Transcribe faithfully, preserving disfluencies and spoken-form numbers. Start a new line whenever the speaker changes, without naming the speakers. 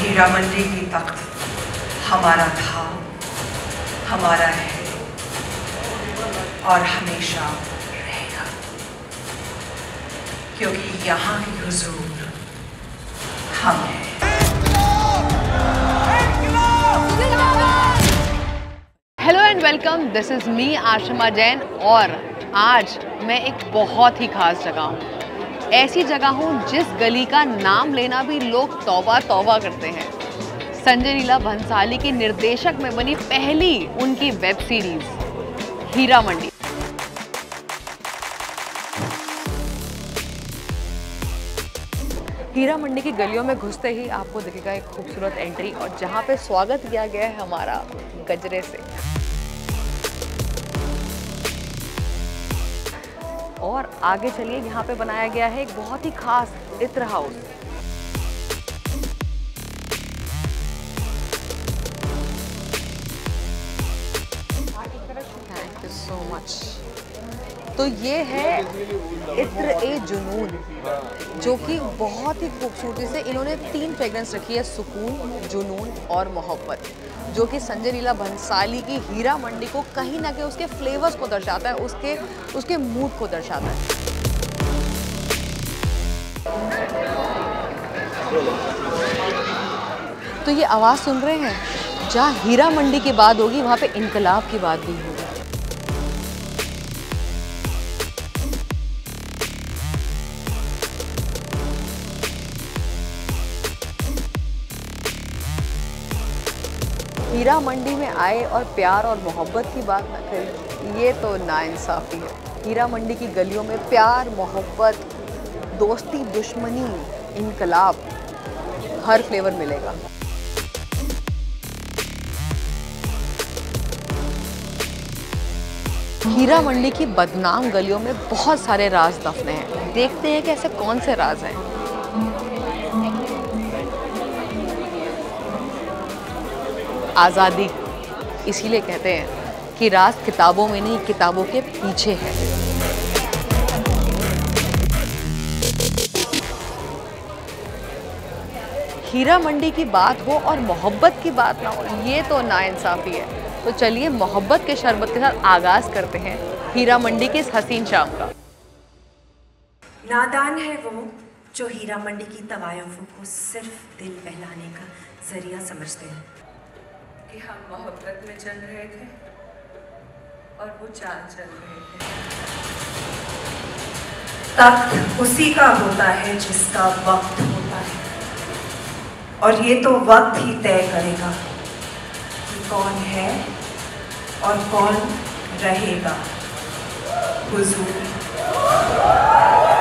हीरा मंडी की तख्त हमारा था, हमारा है और हमेशा रहेगा, क्योंकि यहाँ की हुजूर हम हैं।
Hello and welcome, this is me Ashima Jain और आज मैं एक बहुत ही खास जगह हूँ। ऐसी जगह हूँ जिस गली का नाम लेना भी लोग तौबा तौबा करते हैं। संजय लीला भंसाली के निर्देशक में बनी पहली उनकी वेब सीरीज हीरा मंडी। हीरा मंडी की गलियों में घुसते ही आपको दिखेगा एक खूबसूरत एंट्री और जहाँ पे स्वागत किया गया है हमारा गजरे से। और आगे चलिए, यहाँ पे बनाया गया है एक बहुत ही खास इत्र house. Thank you so much. तो ये है इत्र ए जुनून, जो कि बहुत ही खूबसूरती से इन्होंने तीन फ्रेग्रेंस रखी है, सुकून, जुनून और मोहब्बत, जो कि संजय लीला भंसाली की हीरा मंडी को कहीं ना कहीं उसके फ्लेवर्स को दर्शाता है, उसके उसके मूड को दर्शाता है। तो ये आवाज़ सुन रहे हैं, जहाँ हीरा मंडी की बात होगी वहाँ पे इनकलाब की बात भी होगी। हीरा मंडी में आए और प्यार और मोहब्बत की बात ना करें, ये तो नाइंसाफ़ी है। हीरा मंडी की गलियों में प्यार, मोहब्बत, दोस्ती, दुश्मनी, इनकलाब, हर फ्लेवर मिलेगा। हीरा मंडी की बदनाम गलियों में बहुत सारे राज दफने हैं। देखते हैं कि ऐसे कौन से राज हैं। आज़ादी इसीलिए कहते हैं कि राज किताबों में नहीं, किताबों के पीछे है। हीरा मंडी की बात हो और मोहब्बत की बात ना हो, ये तो नाइंसाफ़ी है। तो चलिए मोहब्बत के शरबत के साथ आगाज़ करते हैं हीरा मंडी के इस हसीन शाम का।
नादान है वो जो हीरा मंडी की तवायफों को सिर्फ दिल बहलाने का जरिया समझते हैं कि हम मोहब्बत में चल रहे थे और वो चाल चल रहे थे। तख्त उसी का होता है जिसका वक्त होता है, और ये तो वक्त ही तय करेगा कि कौन है और कौन रहेगा हुजूर।